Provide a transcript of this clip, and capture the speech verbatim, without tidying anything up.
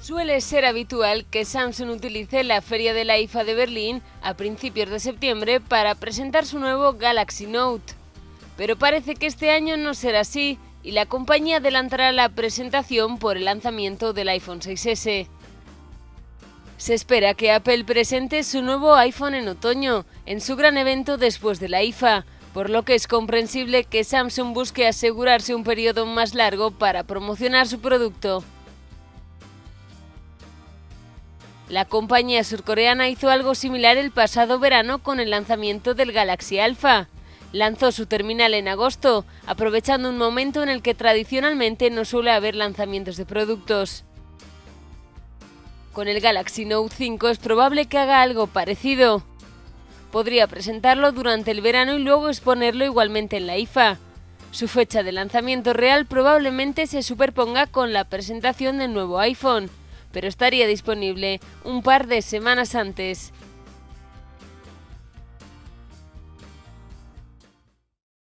Suele ser habitual que Samsung utilice la feria de la I F A de Berlín a principios de septiembre para presentar su nuevo Galaxy Note. Pero parece que este año no será así y la compañía adelantará la presentación por el lanzamiento del iPhone seis ese. Se espera que Apple presente su nuevo iPhone en otoño, en su gran evento después de la I F A, por lo que es comprensible que Samsung busque asegurarse un periodo más largo para promocionar su producto. La compañía surcoreana hizo algo similar el pasado verano con el lanzamiento del Galaxy Alpha. Lanzó su terminal en agosto, aprovechando un momento en el que tradicionalmente no suele haber lanzamientos de productos. Con el Galaxy Note cinco es probable que haga algo parecido. Podría presentarlo durante el verano y luego exponerlo igualmente en la I F A. Su fecha de lanzamiento real probablemente se superponga con la presentación del nuevo iPhone, pero estaría disponible un par de semanas antes.